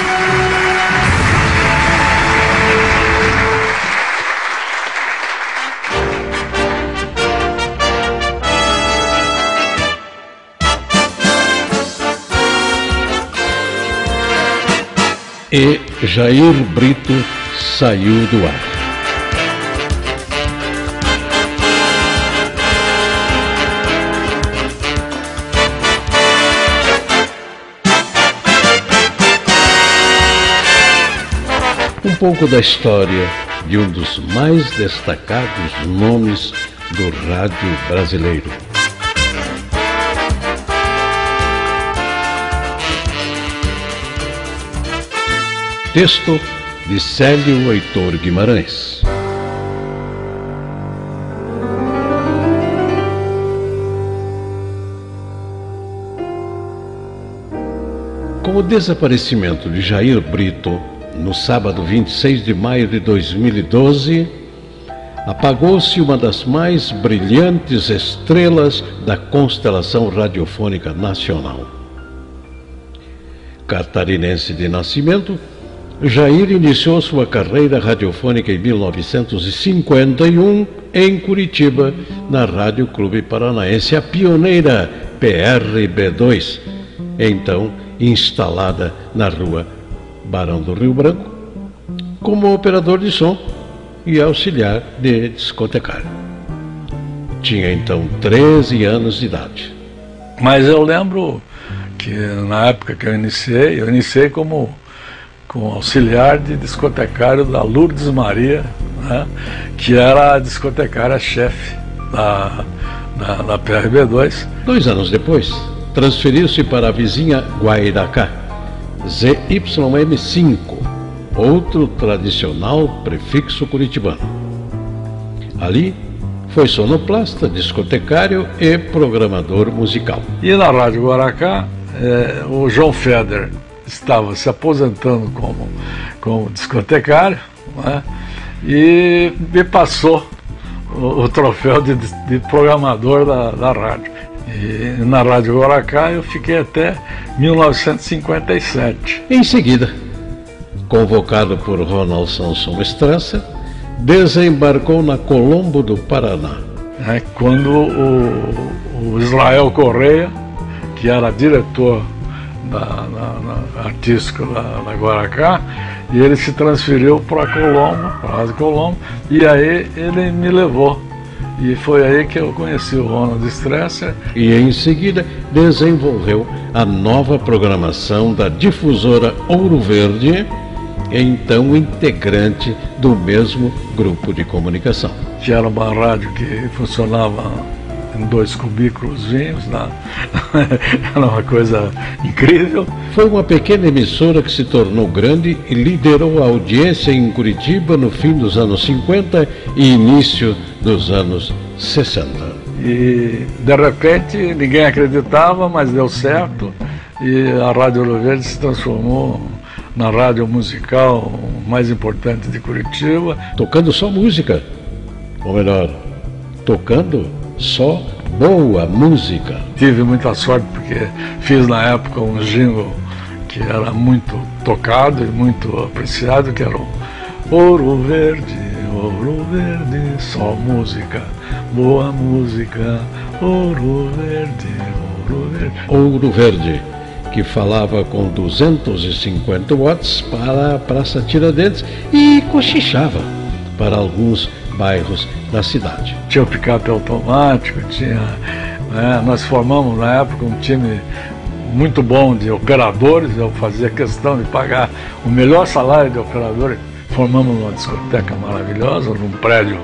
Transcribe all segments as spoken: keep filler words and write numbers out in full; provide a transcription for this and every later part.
E Jair Brito saiu do ar. Um pouco da história de um dos mais destacados nomes do rádio brasileiro. Texto de Célio Heitor Guimarães. Com o desaparecimento de Jair Brito, no sábado vinte e seis de maio de dois mil e doze, apagou-se uma das mais brilhantes estrelas da constelação radiofônica nacional. Catarinense de nascimento, Jair iniciou sua carreira radiofônica em mil novecentos e cinquenta e um em Curitiba, na Rádio Clube Paranaense, a pioneira P R B dois, então instalada na rua Barão do Rio Branco, como operador de som e auxiliar de discotecário. Tinha então treze anos de idade. Mas eu lembro que na época que eu iniciei, eu iniciei como, como auxiliar de discotecário da Lourdes Maria, né, que era a discotecária-chefe da, da, da P R B dois. Dois anos depois, transferiu-se para a vizinha Guairacá, Z Y M cinco, outro tradicional prefixo curitibano. Ali foi sonoplasta, discotecário e programador musical. E na Rádio Guaracá, eh, o João Feder estava se aposentando como, como discotecário, né, e me passou o, o troféu de, de programador da, da rádio. E na Rádio Guaracá eu fiquei até mil novecentos e cinquenta e sete. Em seguida, convocado por Ronald Samson Estrança, desembarcou na Colombo do Paraná. É, quando o, o Israel Correia, que era diretor da, na, na, artístico da, da Guaracá, e ele se transferiu para Colombo, para a Rádio Colombo, e aí ele me levou. E foi aí que eu conheci o Ronald Stresser. E em seguida desenvolveu a nova programação da difusora Ouro Verde, então integrante do mesmo grupo de comunicação. Que era uma rádio que funcionava em dois cubículos vinhos, né? Era uma coisa incrível. Foi uma pequena emissora que se tornou grande e liderou a audiência em Curitiba no fim dos anos cinquenta e início dos anos sessenta. E de repente ninguém acreditava, mas deu certo, e a Rádio Ouro Verde se transformou na rádio musical mais importante de Curitiba. Tocando só música, ou melhor, tocando só boa música. Tive muita sorte porque fiz na época um jingle que era muito tocado e muito apreciado, que era o Ouro Verde, Ouro Verde, só música, boa música, Ouro Verde, Ouro Verde. Ouro Verde, que falava com duzentos e cinquenta watts para a Praça Tiradentes e cochichava para alguns bairros da cidade. Tinha o picape automático, tinha, né, nós formamos na época um time muito bom de operadores. Eu fazia questão de pagar o melhor salário de operador. Formamos uma discoteca maravilhosa num prédio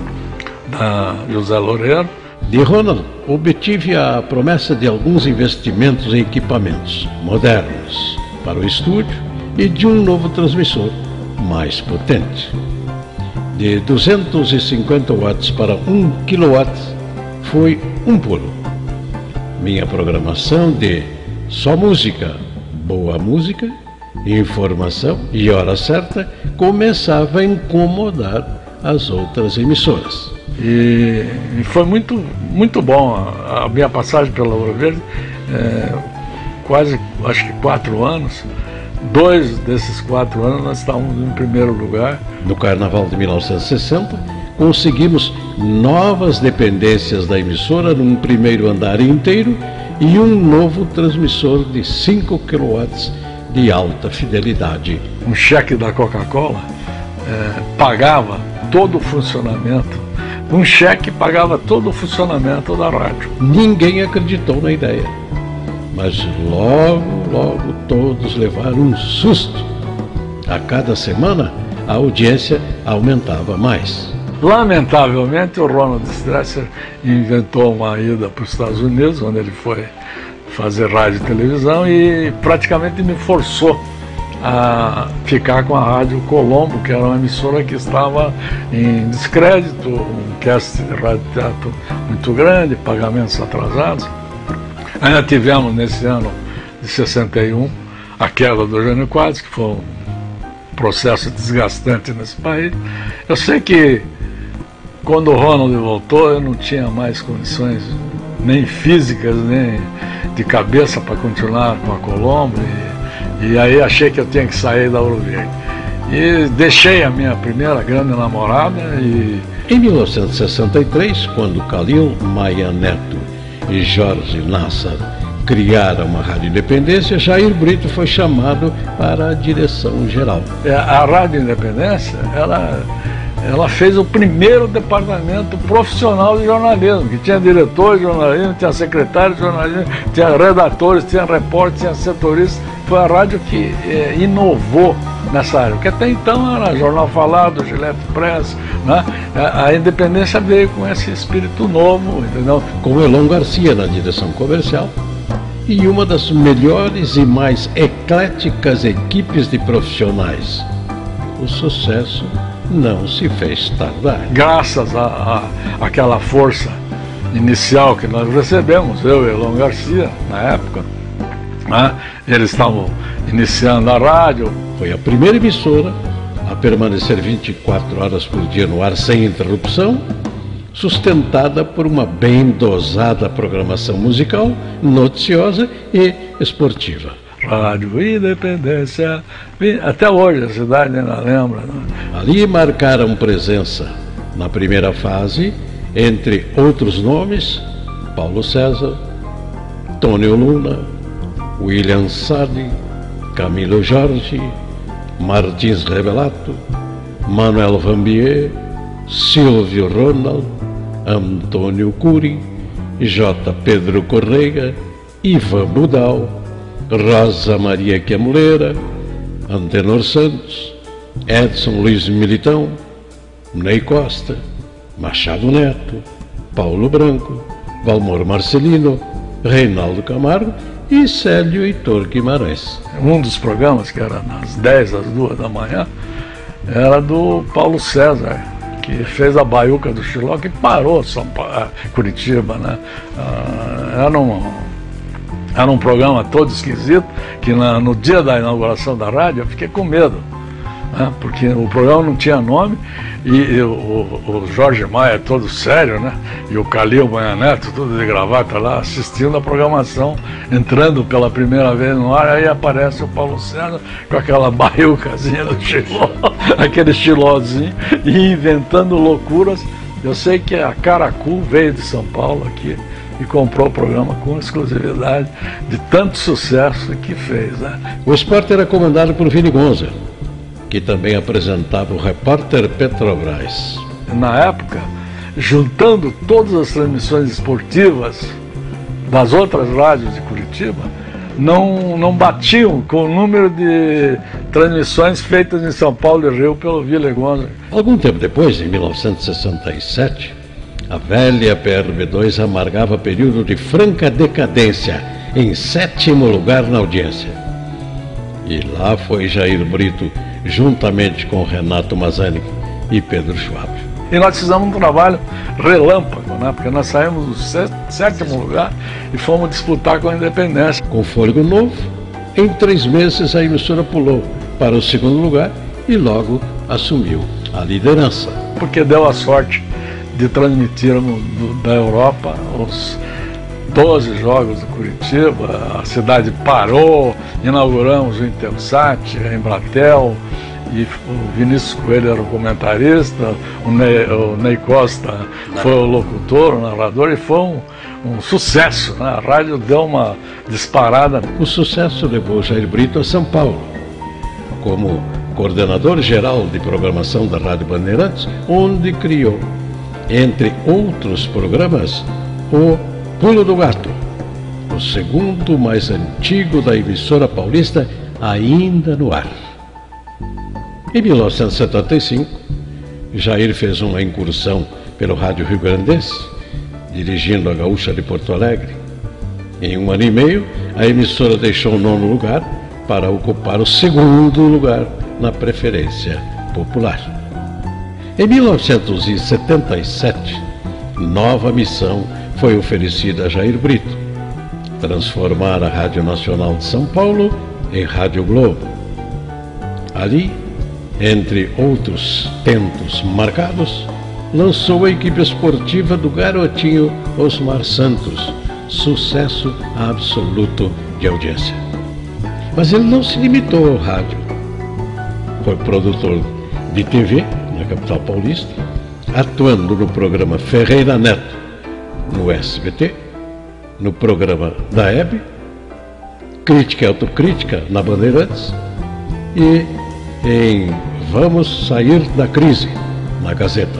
da José Loureiro. De Ronald, obtive a promessa de alguns investimentos em equipamentos modernos para o estúdio e de um novo transmissor mais potente. De duzentos e cinquenta watts para um quilowatt foi um pulo. Minha programação de só música, boa música, informação e hora certa começava a incomodar as outras emissoras. E, e foi muito, muito bom a, a minha passagem pela Ouro Verde, é, quase, acho que quatro anos, dois desses quatro anos nós estávamos em primeiro lugar. No Carnaval de mil novecentos e sessenta, conseguimos novas dependências da emissora num primeiro andar inteiro e um novo transmissor de cinco quilowatts de alta fidelidade. Um cheque da Coca-Cola é, pagava todo o funcionamento. Um cheque pagava todo o funcionamento da rádio. Ninguém acreditou na ideia, mas logo, logo todos levaram um susto. A cada semana, a audiência aumentava mais. Lamentavelmente, o Ronald Strasser inventou uma ida para os Estados Unidos, onde ele foi fazer rádio e televisão, e praticamente me forçou a ficar com a Rádio Colombo, que era uma emissora que estava em descrédito, um cast de rádio e teatro muito grande, pagamentos atrasados. Ainda tivemos nesse ano de sessenta e um a queda do Jânio Quadros, que foi um processo desgastante nesse país. Eu sei que quando o Ronald voltou, eu não tinha mais condições nem físicas, nem de cabeça para continuar com a Colombo, e, e aí achei que eu tinha que sair da Ouro Verde. E deixei a minha primeira grande namorada e... Em mil novecentos e sessenta e três, quando Calil Maia Neto e Jorge Nassar criaram uma rádio Independência, Jair Brito foi chamado para a direção geral. A Rádio Independência, ela... ela fez o primeiro departamento profissional de jornalismo, que tinha diretor de jornalismo, tinha secretário de jornalismo, tinha redatores, tinha repórteres, tinha setoristas. Foi a rádio que eh, inovou nessa área, porque até então era Jornal Falado, Gillette Press, né? A, a Independência veio com esse espírito novo, entendeu? Com Elon Garcia na direção comercial e uma das melhores e mais ecléticas equipes de profissionais. O sucesso não se fez tardar. Graças àquela força inicial que nós recebemos, eu e Elon Garcia, na época, né? Eles estavam iniciando a rádio. Foi a primeira emissora a permanecer vinte e quatro horas por dia no ar sem interrupção, sustentada por uma bem dosada programação musical, noticiosa e esportiva. Rádio Independência, até hoje a cidade ainda lembra, né? Ali marcaram presença, na primeira fase, entre outros nomes, Paulo César, Tônio Luna, William Sardi, Camilo Jorge, Martins Revelato, Manuel Vambier, Silvio Ronald, Antônio Cury, J. Pedro Correia, Ivan Budal, Rosa Maria Quemuleira, Antenor Santos, Edson Luiz Militão, Ney Costa, Machado Neto, Paulo Branco, Valmor Marcelino, Reinaldo Camargo e Célio Heitor Guimarães. Um dos programas, que era das dez às duas da manhã, era do Paulo César, que fez a baiuca do Chiló, que parou São Paulo, Curitiba, né? Era um, era um programa todo esquisito, que na, no dia da inauguração da rádio eu fiquei com medo, né? Porque o programa não tinha nome, e, e o, o Jorge Maia todo sério, né? E o Calil Maia Neto, tudo de gravata lá, assistindo a programação, entrando pela primeira vez no ar. Aí aparece o Paulo César com aquela baiucazinha do Chiló, aquele chilózinho, e inventando loucuras. Eu sei que a Caracu veio de São Paulo aqui e comprou o programa com exclusividade, de tanto sucesso que fez, né? O esporte era comandado por Vini Gonza, que também apresentava o Repórter Petrobras. Na época, juntando todas as transmissões esportivas das outras rádios de Curitiba, não, não batiam com o número de transmissões feitas em São Paulo e Rio pelo Vini Gonza. Algum tempo depois, em mil novecentos e sessenta e sete, a velha P R B dois amargava período de franca decadência, em sétimo lugar na audiência. E lá foi Jair Brito, juntamente com Renato Mazani e Pedro Schwab. E nós fizemos um trabalho relâmpago, né? Porque nós saímos do sétimo lugar e fomos disputar com a Independência. Com fôlego novo, em três meses a emissora pulou para o segundo lugar e logo assumiu a liderança. Porque deu a sorte de transmitirmos da Europa os doze jogos do Curitiba, a cidade parou, inauguramos o Intelsat, a Embratel, e o Vinícius Coelho era o comentarista, o Ney, o Ney Costa foi o locutor, o narrador, e foi um, um sucesso, né? A rádio deu uma disparada. O sucesso levou Jair Brito a São Paulo, como coordenador geral de programação da Rádio Bandeirantes, onde criou, entre outros programas, o Pulo do Gato, o segundo mais antigo da emissora paulista ainda no ar. Em mil novecentos e setenta e cinco, Jair fez uma incursão pelo rádio rio-grandense, dirigindo a Gaúcha de Porto Alegre. Em um ano e meio, a emissora deixou o nono lugar para ocupar o segundo lugar na preferência popular. Em mil novecentos e setenta e sete, nova missão foi oferecida a Jair Brito: transformar a Rádio Nacional de São Paulo em Rádio Globo. Ali, entre outros tentos marcados, lançou a equipe esportiva do garotinho Osmar Santos, sucesso absoluto de audiência. Mas ele não se limitou ao rádio. Foi produtor de T V na capital paulista, atuando no programa Ferreira Neto, no S B T, no programa da Hebe, Crítica e Autocrítica na Bandeirantes e em Vamos Sair da Crise, na Gazeta.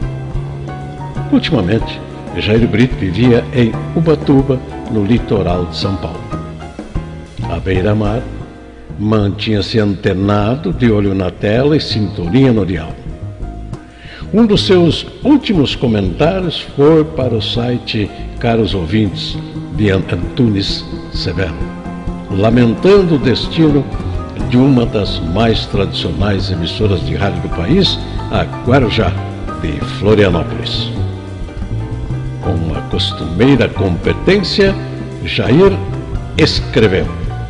Ultimamente, Jair Brito vivia em Ubatuba, no litoral de São Paulo. À beira-mar, mantinha-se antenado, de olho na tela e sintonia no dial. Um dos seus últimos comentários foi para o site Caros Ouvintes, de Antunes Severo, lamentando o destino de uma das mais tradicionais emissoras de rádio do país, a Guarujá, de Florianópolis. Com uma costumeira competência, Jair escreveu: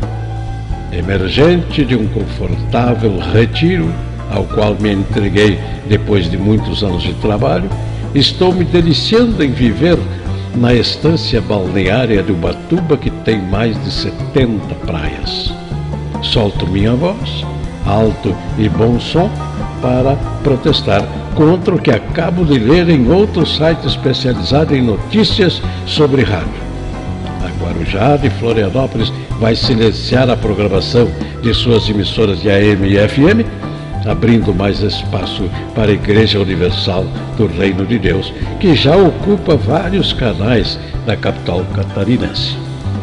emergente de um confortável retiro, ao qual me entreguei depois de muitos anos de trabalho, estou me deliciando em viver na estância balneária de Ubatuba, que tem mais de setenta praias. Solto minha voz, alto e bom som, para protestar contra o que acabo de ler em outro site especializado em notícias sobre rádio. A Guarujá de Florianópolis vai silenciar a programação de suas emissoras de A M e F M, abrindo mais espaço para a Igreja Universal do Reino de Deus, que já ocupa vários canais da capital catarinense.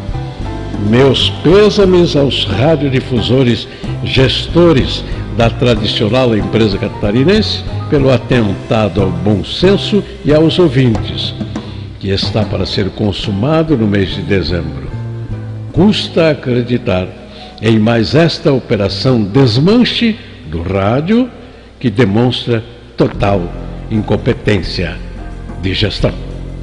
Meus pêsames aos radiodifusores gestores da tradicional empresa catarinense pelo atentado ao bom senso e aos ouvintes, que está para ser consumado no mês de dezembro. Custa acreditar em mais esta operação desmanche do rádio, que demonstra total incompetência de gestão.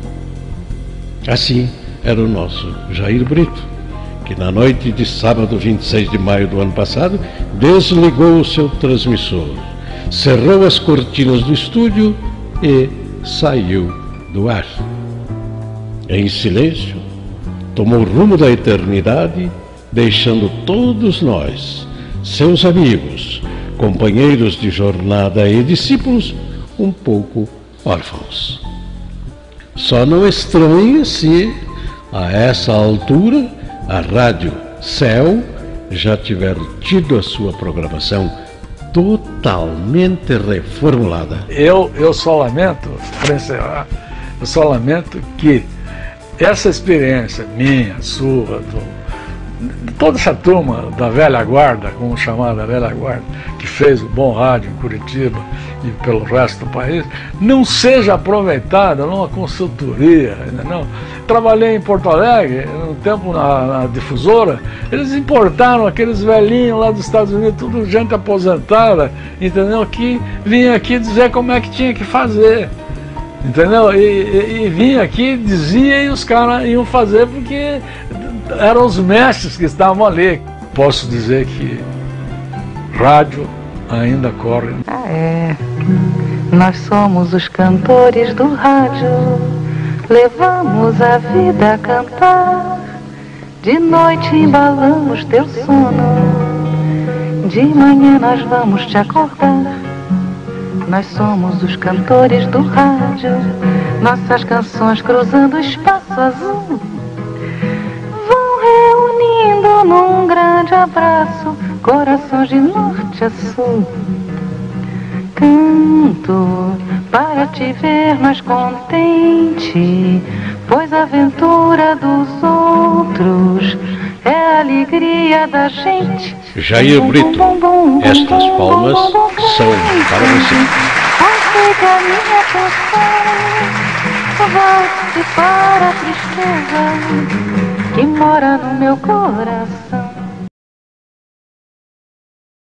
Assim era o nosso Jair Brito, que na noite de sábado vinte e seis de maio do ano passado desligou o seu transmissor, cerrou as cortinas do estúdio e saiu do ar. Em silêncio, tomou o rumo da eternidade, deixando todos nós, seus amigos, companheiros de jornada e discípulos, um pouco órfãos. Só não estranhe se, a essa altura, a Rádio Céu já tiver tido a sua programação totalmente reformulada. Eu, eu só lamento, para encerrar, eu só lamento que essa experiência minha, sua, do, de toda essa turma da velha guarda, como chamada velha guarda, que fez o bom rádio em Curitiba e pelo resto do país, não seja aproveitada numa consultoria, não. Trabalhei em Porto Alegre, no tempo na, na difusora, eles importaram aqueles velhinhos lá dos Estados Unidos, tudo gente aposentada, entendeu? Que vinha aqui dizer como é que tinha que fazer, entendeu? E, e, e vinha aqui, dizia, e os caras iam fazer porque eram os mestres que estavam ali. Posso dizer que rádio ainda corre. Ah, é. Nós somos os cantores do rádio. levamos a vida a cantar. De noite embalamos teu sono, de manhã nós vamos te acordar. Nós somos os cantores do rádio, nossas canções cruzando o espaço azul vão reunindo num grande abraço corações de norte a sul. Canto para te ver mais contente, pois a aventura dos outros é a alegria da gente. Jair Brito, estas palmas são para você. Aceita a minha canção, volte para a tristeza que mora no meu coração.